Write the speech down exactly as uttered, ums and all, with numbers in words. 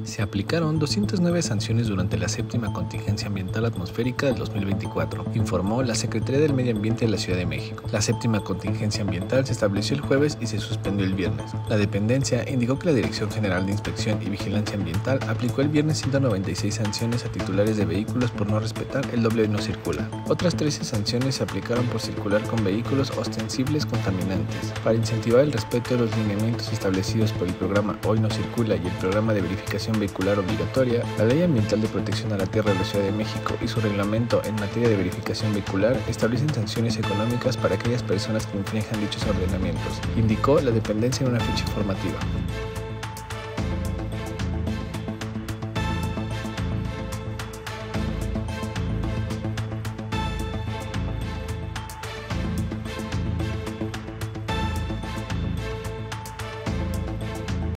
Se aplicaron doscientas nueve sanciones durante la séptima contingencia ambiental atmosférica del dos mil veinticuatro, informó la Secretaría del Medio Ambiente de la Ciudad de México. La séptima contingencia ambiental se estableció el jueves y se suspendió el viernes. La dependencia indicó que la Dirección General de Inspección y Vigilancia Ambiental aplicó el viernes ciento noventa y seis sanciones a titulares de vehículos por no respetar el doble hoy no circula. Otras trece sanciones se aplicaron por circular con vehículos ostensibles contaminantes. Para incentivar el respeto de los lineamientos establecidos por el programa Hoy no circula y el programa de verificación vehicular obligatoria, la Ley Ambiental de Protección a la Tierra de la Ciudad de México y su reglamento en materia de verificación vehicular establecen sanciones económicas para aquellas personas que infrinjan dichos ordenamientos, indicó la dependencia en una ficha informativa.